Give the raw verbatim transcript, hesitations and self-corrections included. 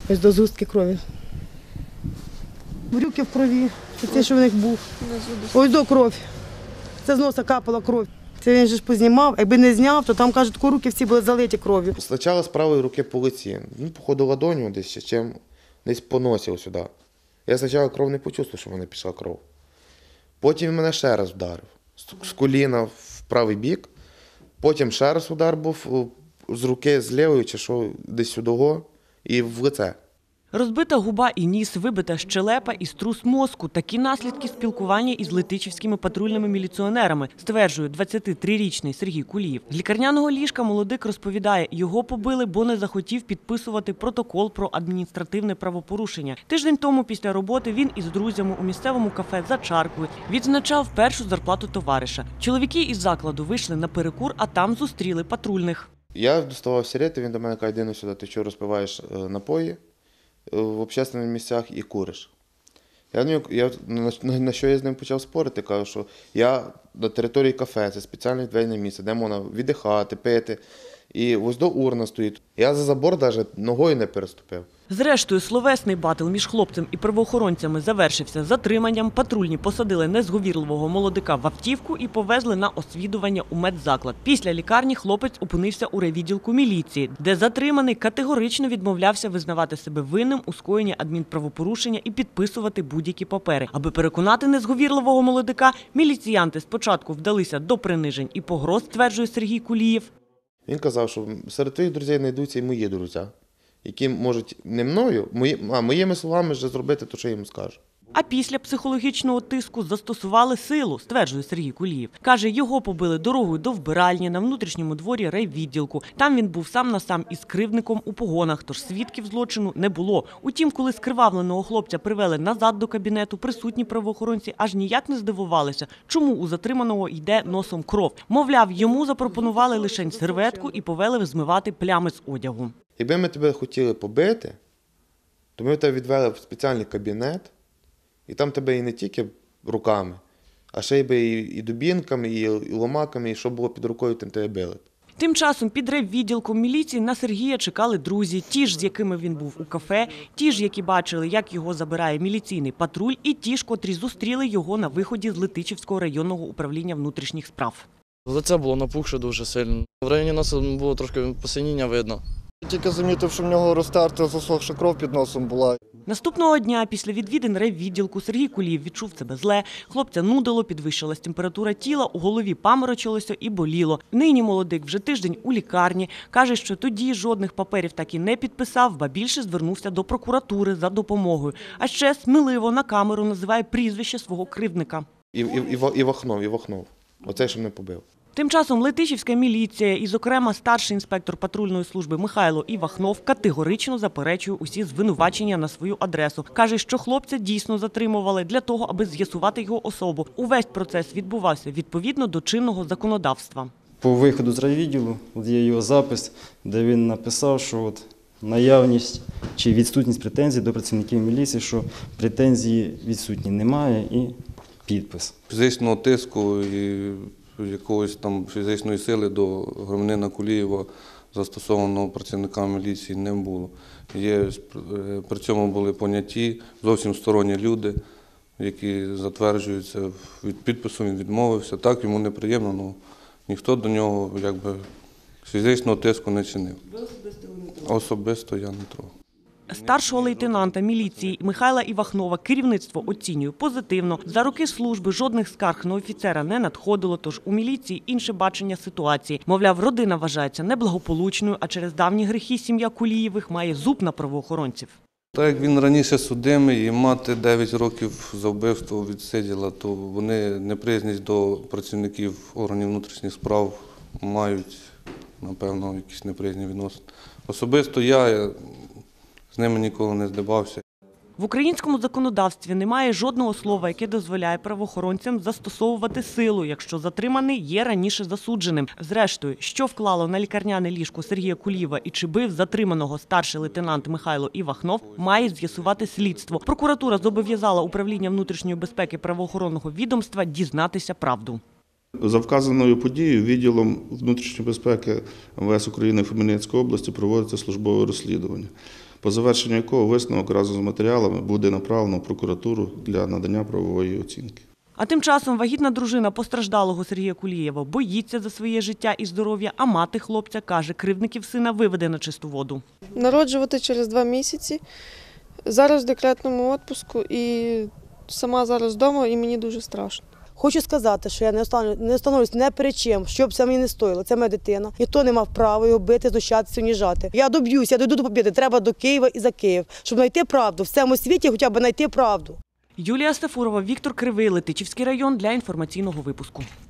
Ось до згустки крові. Брюки в крові, це що в них був. Ось до кров. Це з носа капала кров. Це він же ж познімав, якби не зняв, то там, кажуть, руки всі були залиті кров'ю. Спочатку з правої руки по лиці, ну, походу ладонью десь, чим десь по носі сюди. Я спочатку кров не почувствував, що в мене пішла кров. Потім він мене ще раз вдарив, з коліна в правий бік. Потім ще раз удар був з руки з лівої, чи що, десь сюди, і в лице. Розбита губа і ніс, вибита щелепа і струс мозку – такі наслідки спілкування із летичівськими патрульними міліціонерами, стверджує двадцятитрирічний Сергій Кулієв. З лікарняного ліжка молодик розповідає, його побили, бо не захотів підписувати протокол про адміністративне правопорушення. Тиждень тому після роботи він із друзями у місцевому кафе за чаркою відзначав першу зарплату товариша. Чоловіки із закладу вийшли на перекур, а там зустріли патрульних. Я доставав сигарети, він до мене каже: «Іди сюди, ти що розпиваєш напої в общественних місцях і куриш». Я, я, на, на що я з ним почав спорити, кажу, що я на території кафе, це спеціальне двійне місце, де можна віддихати, пити. І ось до урна стоїть. Я за забор навіть ногою не переступив. Зрештою, словесний батл між хлопцем і правоохоронцями завершився затриманням. Патрульні посадили незговірливого молодика в автівку і повезли на освідування у медзаклад. Після лікарні хлопець опинився у райвідділку міліції, де затриманий категорично відмовлявся визнавати себе винним у скоєнні адмінправопорушення і підписувати будь-які папери. Аби переконати незговірливого молодика, міліціянти спочатку вдалися до принижень і погроз, стверджує Сергій Кулієв. Він казав, що серед твоїх друзів знайдуться і мої друзі, які можуть не мною, а моїми словами вже зробити те, що я їм скажу. А після психологічного тиску застосували силу, стверджує Сергій Кулієв. Каже, його побили дорогою до вбиральні на внутрішньому дворі райвідділку. Там він був сам на сам із кривдником у погонах, тож свідків злочину не було. Утім, коли скривавленого хлопця привели назад до кабінету, присутні правоохоронці аж ніяк не здивувалися, чому у затриманого йде носом кров. Мовляв, йому запропонували лише серветку і повели змивати плями з одягу. Якби ми тебе хотіли побити, то ми тебе відвели в спеціальний кабінет, і там тебе і не тільки руками, а ще й і дубінками, і ломаками, і що було під рукою, тим тебе били. Тим часом під райвідділком міліції на Сергія чекали друзі, ті ж, з якими він був у кафе, ті ж, які бачили, як його забирає міліційний патруль, і ті ж, котрі зустріли його на виході з Летичівського районного управління внутрішніх справ. Лице було напухше дуже сильно. В районі носа було трошки посиніння видно. Тільки замітив, що в нього розтерта, засохша кров під носом була. Наступного дня після відвідин райвідділку Сергій Кулієв відчув себе зле. Хлопця нудило, підвищилась температура тіла, у голові паморочилося і боліло. Нині молодик вже тиждень у лікарні. Каже, що тоді жодних паперів так і не підписав, ба більше звернувся до прокуратури за допомогою. А ще сміливо на камеру називає прізвище свого кривдника. І, і, і Вахнов, і Вахнов. Оцей, що мене побив. Тим часом Летичівська міліція і, зокрема, старший інспектор патрульної служби Михайло Івахнов категорично заперечує усі звинувачення на свою адресу. Каже, що хлопця дійсно затримували для того, аби з'ясувати його особу. Увесь процес відбувався відповідно до чинного законодавства. По виходу з райвідділу є його запис, де він написав, що от наявність чи відсутність претензій до працівників міліції, що претензії відсутні немає, і підпис. Фізичного тиску і якоїсь там фізичної сили до громадянина Кулієва застосованого працівниками міліції не було. Є, при цьому були поняті зовсім сторонні люди, які затверджуються від підпису, він відмовився. Так, йому неприємно, але ніхто до нього якби фізичного тиску не чинив. Ви особисто не трогали? Особисто я не трогав. Старшого лейтенанта міліції Михайла Івахнова керівництво оцінює позитивно. За роки служби жодних скарг на офіцера не надходило, тож у міліції інше бачення ситуації. Мовляв, родина вважається неблагополучною, а через давні гріхи сім'я Кулієвих має зуб на правоохоронців. Так як він раніше судимий і мати дев'ять років за вбивство відсиділа, то вони неприязнь до працівників органів внутрішніх справ мають, напевно, якісь неприязні відносини. Особисто я, я з ними ніколи не здибався. В українському законодавстві немає жодного слова, яке дозволяє правоохоронцям застосовувати силу, якщо затриманий є раніше засудженим. Зрештою, що вклало на лікарняне ліжко Сергія Кулієва і чи бив затриманого старший лейтенант Михайло Івахнов, має з'ясувати слідство. Прокуратура зобов'язала управління внутрішньої безпеки правоохоронного відомства дізнатися правду. За вказаною подією відділом внутрішньої безпеки МВС України в Хмельницькій області проводиться службове розслідування. по завершенню якого висновок разом з матеріалами буде направлено в прокуратуру для надання правової оцінки. А тим часом вагітна дружина постраждалого Сергія Кулієва боїться за своє життя і здоров'я, а мати хлопця каже, кривдників сина виведе на чисту воду. Народжувати через два місяці, зараз в декретному відпустку і сама зараз вдома, і мені дуже страшно. Хочу сказати, що я не остану- не остановлюсь не перед чим, що б це мені не стоїло. Це моя дитина. Ніхто не мав права його бити, знущатися, уніжати. Я доб'юся, я дойду до побєди. Треба до Києва і за Київ, щоб знайти правду. В цьому світі хоча б знайти правду. Юлія Стафурова, Віктор Кривий, Летичівський район для інформаційного випуску.